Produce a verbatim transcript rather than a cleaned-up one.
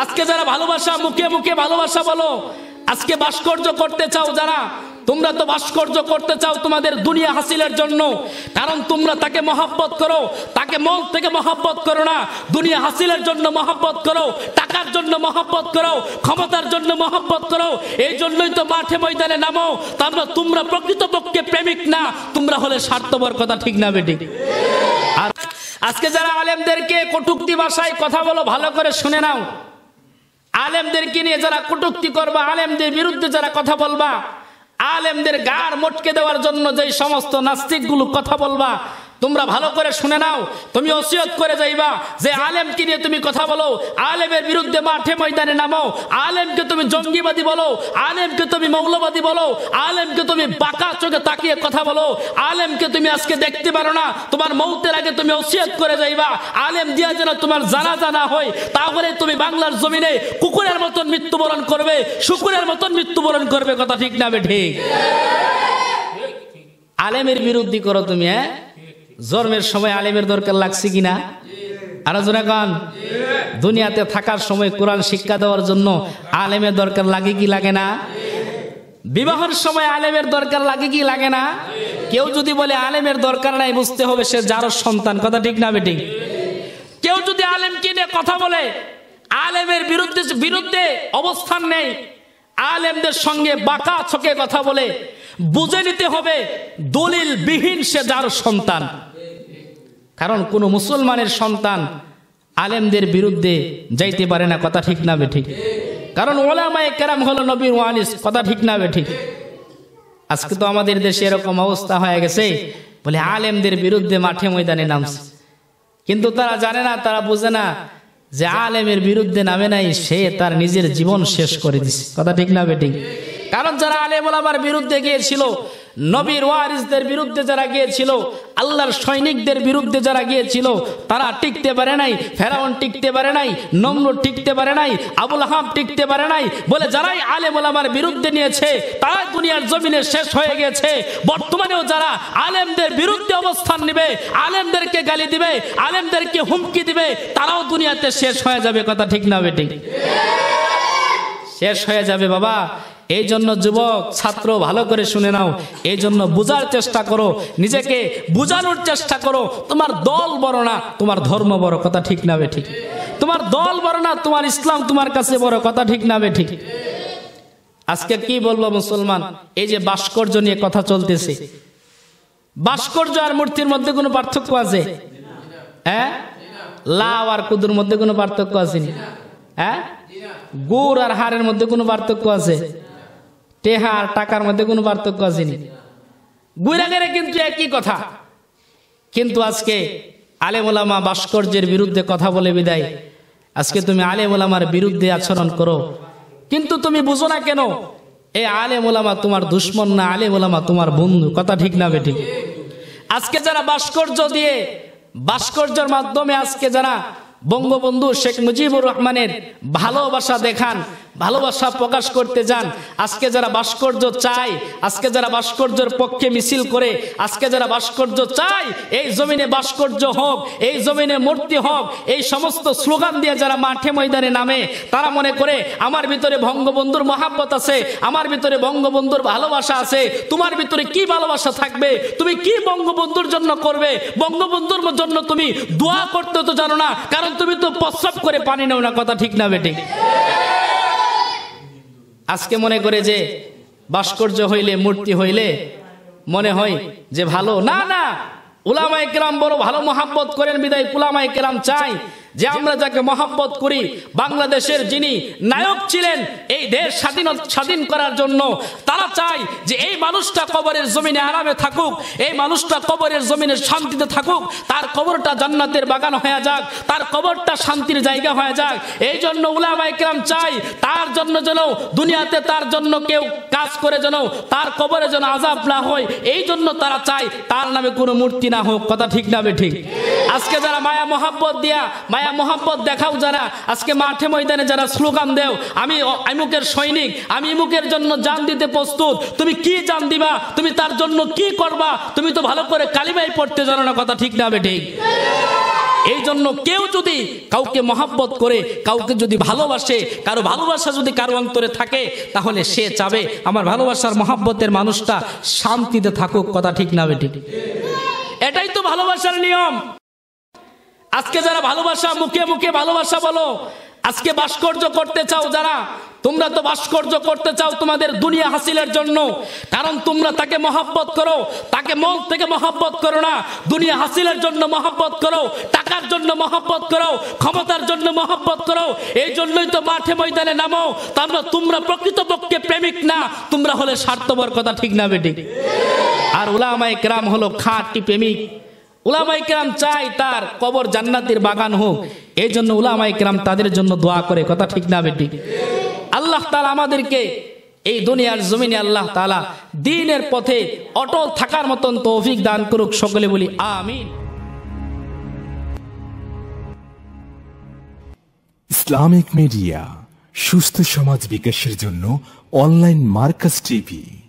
আজকে যারা ভালোবাসা মুখে মুখে ভালোবাসা বলো, আজকে ভাস্কর্য করতে চাও যারা, তোমরা তো ভাস্কর্য করতে চাও তোমাদের দুনিয়া হাসিলের জন্য। কারণ তোমরা তাকে মহব্বত করো, তাকে মন থেকে মহব্বত করো না, দুনিয়া হাসিলের জন্য মহব্বত করো, টাকার জন্য মহব্বত করো, ক্ষমতার জন্য মহব্বত করো। এই জন্যই তো মাঠে ময়দানে নামো। তারপর তোমরা প্রকৃতপক্ষে প্রেমিক না, তোমরা হলে স্বার্থপর। কথা ঠিক না বেটি? আর আজকে যারা আলেমদেরকে কটূক্তি ভাষায় কথা বলো, ভালো করে শুনে নাও। আলেমদেরকে নিয়ে যারা কটূক্তি করবা, আলেমদের বিরুদ্ধে যারা কথা বলবা, আলেমদের গার মটকে দেওয়ার জন্য যে সমস্ত নাস্তিকগুলো কথা বলবা, তোমরা ভালো করে শুনে নাও। তুমি ওসিয়ত করে যাইবা যে আলেমকে নিয়ে তুমি কথা বলো, আলেমের বিরুদ্ধে মাঠে ময়দানে নামো। আলেমকে তুমি জঙ্গিবাদী বলো, আলেমকে তুমি মৌলবাদী বলো, আলেমকে তুমি বাঁকা চোখে তাকিয়ে কথা বলো, আলেমকে তুমি আজকে দেখতে পারো না, তোমার মৌতের আগে তুমি ওসিয়ত করে যাইবা আলেম দিয়া যেন তোমার জানাজা না হয়। তাহলে তুমি বাংলার জমিনে কুকুরের মতন মৃত্যুবরণ করবে, শুকুরের মতন মৃত্যুবরণ করবে। কথা ঠিক না বেঠিক? আলেমের বিরুদ্ধে করো তুমি। হ্যাঁ, জন্মের সময় আলেমের দরকার লাগছে কিনা? আর জোরে কান। দুনিয়াতে থাকার সময় কোরআন শিক্ষা দেওয়ার জন্য আলেমের দরকার লাগে কি লাগে না? বিবাহের সময় আলেমের দরকার লাগে কি লাগে না? কেউ যদি বলে আলেমের দরকার নাই, বুঝতে হবে সে যার সন্তান। কথা ঠিক না বেঠিক? কেউ যদি আলেমকে নিয়ে কথা বলে, আলেমের বিরুদ্ধে বিরুদ্ধে অবস্থান নেই, আলেমদের সঙ্গে বাঁকা চোখে কথা বলে, বুঝে নিতে হবে দলিল বিহীন সে যার সন্তান। কারণ কোন মুসলমানের সন্তান আলেমদের বিরুদ্ধে যাইতে পারে না। কথা ঠিক না বেঠিক? কারণ ওলামায়ে কেরাম হলো নবীর ওয়ারিস। কথা ঠিক না বেঠিক? আজকে তো আমাদের দেশে এরকম অবস্থা হয়ে গেছে, বলে আলেমদের বিরুদ্ধে মাঠে ময়দানে নামছে, কিন্তু তারা জানে না, তারা বুঝে না যে আলেমের বিরুদ্ধে নামে নাই, সে তার নিজের জীবন শেষ করে দিছে। কথা ঠিক না বেঠিক? কারণ যারা আলেম ওলামার বিরুদ্ধে গিয়েছিল, নবীর ওয়ারিসদের বিরুদ্ধে যারা গিয়েছিল, আল্লাহর সৈনিকদের বিরুদ্ধে যারা গিয়েছিল, তারা টিকতে পারে নাই। ফেরাউন টিকতে পারে নাই, নমরুদ টিকতে পারে নাই, আবু লাহাব টিকতে পারে নাই। বলে যারাই আলেম ওলামার বিরুদ্ধে নিয়েছে তারা দুনিয়ার জমিনে শেষ হয়ে গেছে। বর্তমানেও যারা আলেমদের বিরুদ্ধে অবস্থান নেবে, আলেমদেরকে গালি দিবে, আলেমদেরকে হুমকি দিবে, তারাও দুনিয়াতে শেষ হয়ে যাবে। কথা ঠিক না বেঠিক? শেষ হয়ে যাবে বাবা। এই জন্য যুবক ছাত্র ভালো করে শুনে নাও, এই জন্য বুঝার চেষ্টা করো, নিজেকে বুঝানোর চেষ্টা করো। তোমার দল বড় না, তোমার ধর্ম বড়। কথা ঠিক না বেঠিক? তোমার দল বড় না, তোমার ইসলাম তোমার কাছে বড়। কথা ঠিক না বেঠিক? আজকে কি বলবো মুসলমান, এই যে ভাস্কর্য নিয়ে কথা চলতেছে, ভাস্কর্য আর মূর্তির মধ্যে কোনো পার্থক্য আছে? হ্যাঁ, লাউ আর কুদুর মধ্যে কোনো পার্থক্য আছে? হ্যাঁ, গুড় আর হাড়ের মধ্যে কোনো পার্থক্য আছে? টেহা আর টাকার মধ্যে কোনো পার্থক্য আসেনি? গুইরাগেরে কিন্তু একই কথা। কিন্তু আজকে আলেম ওলামা ভাস্কর্যের বিরুদ্ধে কথা বলে বিদায় আজকে তুমি আলেম ওলামার বিরুদ্ধে আচরণ করো, কিন্তু তুমি বুঝো না কেন এই আলেম ওলামা তোমার দুশ্মন না, আলেম ওলামা তোমার বন্ধু। কথা ঠিক না বেঠিক? আজকে যারা ভাস্কর্য দিয়ে, ভাস্কর্যের মাধ্যমে আজকে যারা বঙ্গবন্ধু শেখ মুজিবুর রহমানের ভালোবাসা দেখান, ভালোবাসা প্রকাশ করতে যান, আজকে যারা ভাস্কর্য চায়, আজকে যারা ভাস্কর্যের পক্ষে মিছিল করে, আজকে যারা ভাস্কর্য চায় এই জমিনে ভাস্কর্য হোক, এই জমিনে মূর্তি হোক, এই সমস্ত স্লোগান দিয়ে যারা মাঠে ময়দানে নামে, তারা মনে করে আমার ভিতরে বঙ্গবন্ধুর মহাব্বত আছে, আমার ভিতরে বঙ্গবন্ধুর ভালোবাসা আছে। তোমার ভিতরে কি ভালোবাসা থাকবে? তুমি কি বঙ্গবন্ধুর জন্য করবে? বঙ্গবন্ধুর জন্য তুমি দোয়া করতে তো জানো না, কারণ তুমি তো প্রস্রাব করে পানি নাও না। কথা ঠিক না বেঠিক? আজকে মনে করে যে ভাস্কর্য হইলে, মূর্তি হইলে মনে হয় যে ভালো। না না, উলামায়ে কেরাম বড় ভালো মহাব্বত করেন বিদায় উলামায়ে কেরাম চাই যে আমরা যাকে মহাব্বত করি, বাংলাদেশের যিনি নায়ক ছিলেন এই দেশ স্বাধীন স্বাধীন করার জন্য, তারা চায় যে এই মানুষটা কবরের জমিনে আরামে থাকুক, এই মানুষটা কবরের জমিনে শান্তিতে থাকুক, তার কবরটা জান্নাতের বাগান হয়ে যাক, তার কবরটা শান্তির জায়গা হয়ে যাক। এই জন্য উলামায়ে কেরাম চাই তার জন্য যেন দুনিয়াতে তার জন্য কেউ কাজ করে যেন তার কবরে যেন আযাব না হয়, এই জন্য তারা চায় তার নামে কোনো মূর্তি না হোক। কথা ঠিক না বেঠিক? আজকে যারা মায়া মহাব্বত দিয়া, মায়া মহাব্বত দেখাও, যারা আজকে মাঠে ময়দানে যারা স্লোগান দেও আমি ইমুকের সৈনিক, আমি ইমুকের জন্য জান দিতে প্রস্তুত, তুমি কি জান দিবা? তুমি তার জন্য কি করবা? তুমি তো ভালো করে কালিমাই পড়তে জানো না। কথা ঠিক না বেঠিক? এই জন্য কেউ যদি কাউকে মহাব্বত করে, কাউকে যদি ভালোবাসে, কারো ভালোবাসা যদি কারো অন্তরে থাকে, তাহলে সে চাবে আমার ভালোবাসার মহাব্বতের মানুষটা শান্তিতে থাকুক। কথা ঠিক না বেঠিক? এটাই তো ভালোবাসার নিয়ম। আজকে যারা ভালোবাসা, মুখে মুখে ভালোবাসা বলো, আজকে ভাস্কর্য করতে চাও যারা, তোমরা তো ভাস্কর্য করতে চাও তোমাদের দুনিয়া হাসিলের জন্য। কারণ তোমরা তাকে মহব্বত করো, তাকে মন থেকে মহব্বত করো না, দুনিয়া হাসিলের জন্য মহব্বত করো, টাকার জন্য মহব্বত করো, ক্ষমতার জন্য মহব্বত করো। এই জন্যই তো মাঠে ময়দানে নামো। তারপর তোমরা প্রকৃতপক্ষে প্রেমিক না, তোমরা হলে স্বার্থপর। কথা ঠিক না বেঠিক? আর উলামায়ে কেরাম হলো খাঁটি প্রেমিক। উলামায়ে কেরাম চাই তার কবর জান্নাতের বাগান হোক, এই জন্য উলামায়ে কেরাম তাদের জন্য দোয়া করে। কথা ঠিক না বেঠিক? আল্লাহ তাআলা আমাদেরকে এই দুনিয়ার জমিনে আল্লাহ তাআলা দ্বীনের পথে অটল থাকার মতন তৌফিক দান করুক। সকলে বলি আমিন। ইসলামিক মিডিয়া সুস্থ সমাজ বিকাশের জন্য অনলাইন মার্কাজ টিভি।